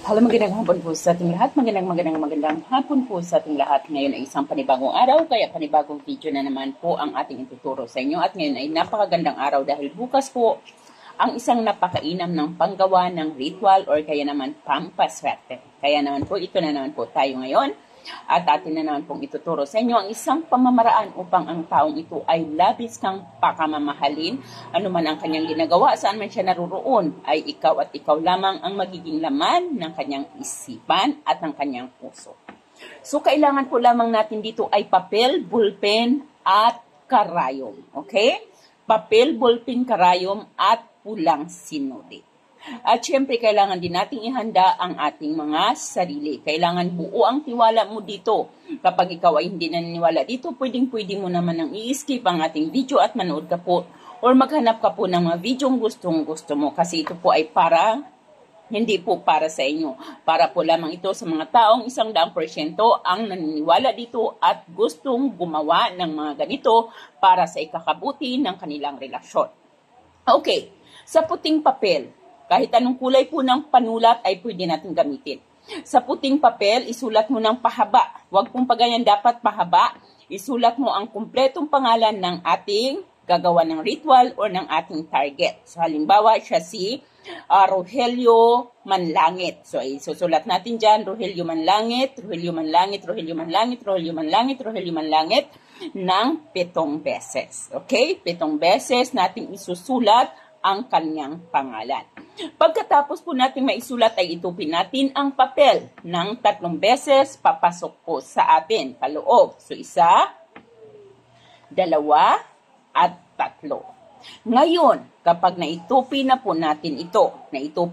Hello, magandang hapon po sa ating lahat. Magandang hapon po sa ating lahat. Ngayon ay isang panibagong araw, kaya panibagong video na naman po ang ating ituturo sa inyo. At ngayon ay napakagandang araw dahil bukas po ang isang napakainam ng panggawa ng ritual or kaya naman pampaswerte. Kaya naman po, ito na naman po tayo ngayon. At atin na naman pong ituturo sa inyo ang isang pamamaraan upang ang taong ito ay labis kang pakamamahalin. Ano man ang kanyang ginagawa, saan man siya naruroon, ay ikaw at ikaw lamang ang magiging laman ng kanyang isipan at ng kanyang puso. So, kailangan po lamang natin dito ay papel, bulpen, at karayom. Okay? Papel, bulpen, karayom, at pulang sinuli. At syempre, kailangan din nating ihanda ang ating mga sarili. Kailangan buo ang tiwala mo dito. Kapag ikaw ay hindi naniniwala dito, pwedeng-pwede mo naman nang i-skip ang ating video at manood ka po or maghanap ka po ng mga videong gustong-gusto mo. Kasi ito po ay hindi po para sa inyo. Para po lamang ito sa mga taong 100% ang naniniwala dito at gustong gumawa ng mga ganito para sa ikakabuti ng kanilang relasyon. Okay, sa puting papel, kahit anong kulay po ng panulat ay pwede natin gamitin. Sa puting papel, isulat mo ng pahaba. Huwag pong paganyan, dapat pahaba. Isulat mo ang kumpletong pangalan ng ating gagawa ng ritual or ng ating target. So, halimbawa, siya si Rogelio Manlangit. So, isusulat natin dyan, Rogelio Manlangit, Rogelio Manlangit, Rogelio Manlangit, Rogelio Manlangit, Rogelio Manlangit, ng 7 beses. Okay? 7 beses natin isusulat ang kanyang pangalan. Pagkatapos po natin maisulat ay itupin natin ang papel ng 3 beses papasok po sa atin paloob. So, 1, 2, at 3. Ngayon, kapag naitupi na po natin ito,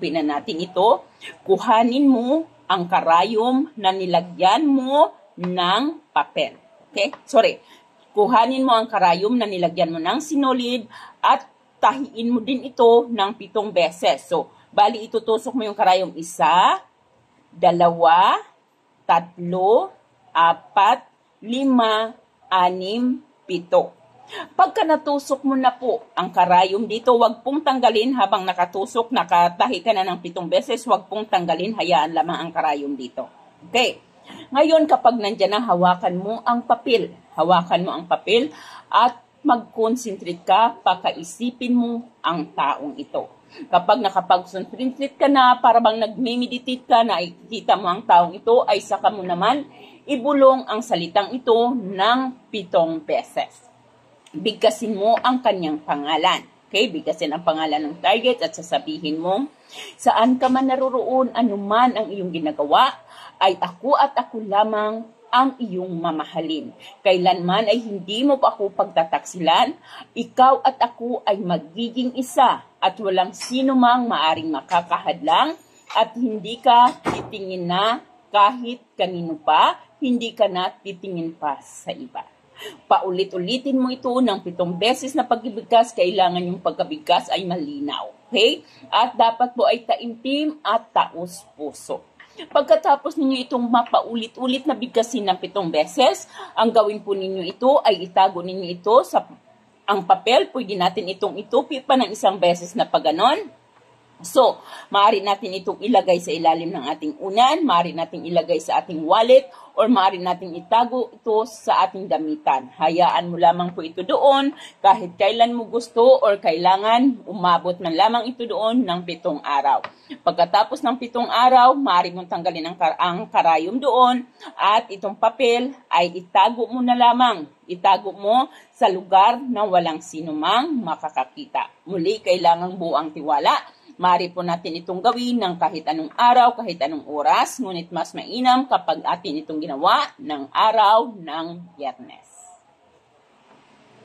kuhanin mo ang karayom na nilagyan mo ng papel. Okay? Kuhanin mo ang karayom na nilagyan mo ng sinulid at tahiin mo din ito ng 7 beses. So, bali itutusok mo yung karayom 1, 2, 3, 4, 5, 6, 7. Pagka natusok mo na po ang karayom dito, wag pong tanggalin habang nakatahi ka na ng 7 beses, wag pong tanggalin, hayaan lamang ang karayom dito. Okay. Ngayon, kapag nandyan na, hawakan mo ang papel at mag-concentrate ka, pakaisipin mo ang taong ito. Kapag nakapag-concentrate ka na, para bang nag-meditate ka na ikikita mo ang taong ito, ay saka mo naman ibulong ang salitang ito ng 7 beses. Bigkasin mo ang kanyang pangalan. Okay? Bigkasin ang pangalan ng target at sasabihin mo, saan ka man naruroon, anuman ang iyong ginagawa, ay ako at ako lamang ang iyong mamahalin. Kailanman ay hindi mo pa ako pagtataksilan, ikaw at ako ay magiging isa at walang sino mang maaring makakahadlang at hindi ka titingin na kahit kanino pa, hindi ka na titingin pa sa iba. Paulit-ulitin mo ito ng 7 beses na pagbigkas, kailangan yung pagkabigkas ay malinaw. Okay? At dapat po ay taimtim at taos puso. Pagkatapos ninyo itong mapaulit-ulit na bigkasin ng 7 beses, ang gawin po ninyo ito ay itago ninyo ito sa ang papel. Pwede natin itong itupi pa ng 1 beses na paganon. So, maaari natin itong ilagay sa ilalim ng ating unan, maaari natin ilagay sa ating wallet, or maaari natin itago ito sa ating damitan. Hayaan mo lamang po ito doon kahit kailan mo gusto or kailangan umabot man lamang ito doon ng 7 araw. Pagkatapos ng 7 araw, maaari mong tanggalin ang karayom doon at itong papel ay itago mo na lamang. Itago mo sa lugar na walang sinumang makakakita. Muli, kailangang buo ang tiwala. Maaari po natin itong gawin ng kahit anong araw, kahit anong oras, ngunit mas mainam kapag atin itong ginawa ng araw ng Biyernes.